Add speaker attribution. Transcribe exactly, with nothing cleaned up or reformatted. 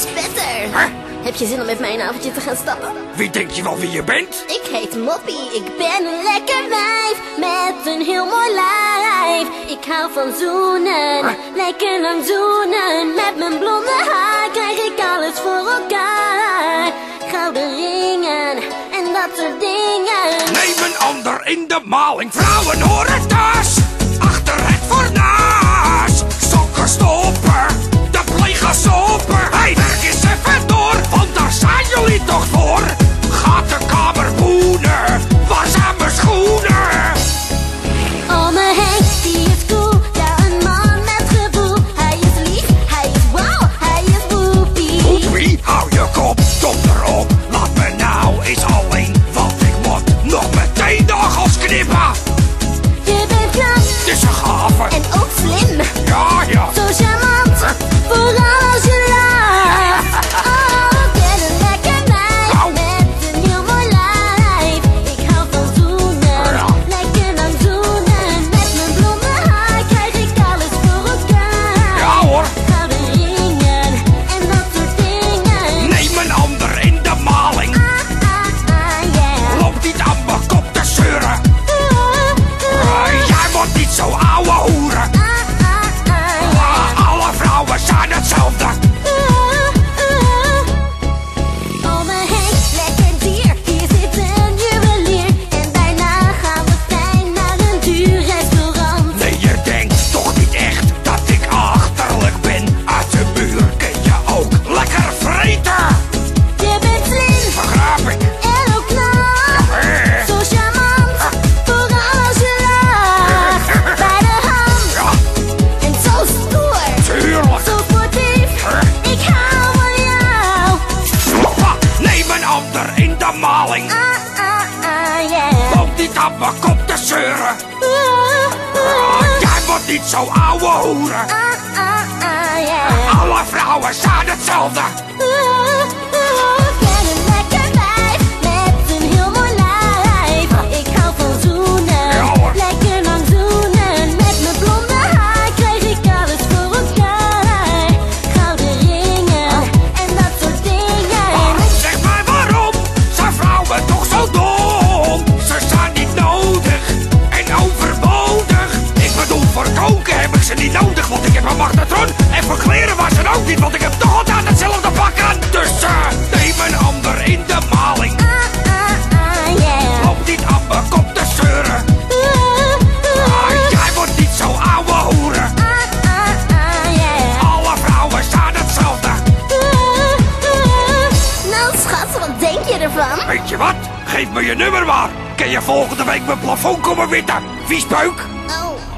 Speaker 1: spetter.
Speaker 2: Huh?
Speaker 1: Heb je zin om met mij een avondje te gaan stappen?
Speaker 2: Wie denk je wel wie je bent?
Speaker 1: Ik heet Moppie, ik ben een lekker wijf met een heel mooi lijf. Ik hou van zoenen,
Speaker 2: Huh?
Speaker 1: lekker lang zoenen. Met mijn blonde haar krijg ik alles voor elkaar. Gouden ringen en dat soort dingen.
Speaker 2: Neem een ander in de maling, vrouwen horen thuis. Achter het fornuis, sokken stoppen, de plegers sopen. Hey, werk eens even door, want daar zijn jullie toch voor. Gaat de kamer boenen, waar zijn mijn schoenen?
Speaker 1: Oh, mijn Henk, die is cool, ja, een man met gevoel. Hij is lief, hij is wauw, hij is woepie.
Speaker 2: Woepie, hou je kop, top erop. Laat me nou eens alleen, want ik moet nog meteen de nagels knippen.
Speaker 1: Je bent knap
Speaker 2: Het is een gave,
Speaker 1: en ook slim.
Speaker 2: ja, ja.
Speaker 1: Zo charmant, vooral als je lacht. Oh, ik ben een lekker meid
Speaker 2: Nou.
Speaker 1: met een heel mooi lijf. Ik hou van zoenen,
Speaker 2: Ja.
Speaker 1: lekker lang zoenen. Met mijn blonde haar krijg ik alles voor elkaar.
Speaker 2: Ja hoor.
Speaker 1: Gouden ringen en dat soort dingen.
Speaker 2: Neem een ander in de maling.
Speaker 1: Ah, ah, ah, yeah.
Speaker 2: Loop niet aan mijn kop te zeuren.
Speaker 1: Ah, ah,
Speaker 2: Eh, Jij wordt niet zo ouwe hoeren.
Speaker 1: ah, ah, ah, yeah.
Speaker 2: Ah, Alle vrouwen zijn hetzelfde.
Speaker 1: Oh, mijn Henk, lekker dier. Hier zit een juwelier. En daarna gaan we fijn naar een duur restaurant.
Speaker 2: Nee, je denkt toch niet echt dat ik achterlijk ben. Uit de buur kun je ook lekker vreten.
Speaker 1: Je bent slim
Speaker 2: Begrijp ik?
Speaker 1: en ook knap.
Speaker 2: Eh,
Speaker 1: Zo charmant, vooral als je lacht. Bij de hand
Speaker 2: Ja,
Speaker 1: en zo stoer.
Speaker 2: tuurlijk.
Speaker 1: Zo sportief, ik hou van jou.
Speaker 2: Papa, neem een ander in de maling.
Speaker 1: Ah, ah, ah, yeah.
Speaker 2: Loop niet aan mijn kop te zeuren.
Speaker 1: Ah,
Speaker 2: Ah,
Speaker 1: ah,
Speaker 2: Jij wordt niet zo ouwe hoeren.
Speaker 1: ah, ah, ah, yeah.
Speaker 2: Alle vrouwen zijn hetzelfde.
Speaker 1: Ik ben een lekker wijf met een heel mooi lijf. Ik hou van zoenen,
Speaker 2: Ja, hoor.
Speaker 1: lekker lang zoenen. Met mijn blonde haar krijg ik alles voor elkaar. Gouden ringen en dat soort dingen.
Speaker 2: Waarom, zeg mij waarom, zijn vrouwen toch zo dom? Ze zijn niet nodig en overbodig. Ik bedoel, voor koken heb ik ze niet nodig, want ik heb een magnetron. En voor kleren was ze ook niet, want ik heb toch altijd hetzelfde pak aan. Dus uh, neem een ander in de maling.
Speaker 1: Ah, ah, ah, yeah.
Speaker 2: Loop niet aan mijn kop te zeuren. Ah, Jij wordt niet zo ouwe hoeren.
Speaker 1: Ah, ah, ah, yeah.
Speaker 2: Alle vrouwen zijn hetzelfde.
Speaker 1: Nou schat, wat denk je ervan?
Speaker 2: Weet je wat? Geef me je nummer maar. Kun je volgende week mijn plafond komen witten? Viespeuk?
Speaker 1: Oh.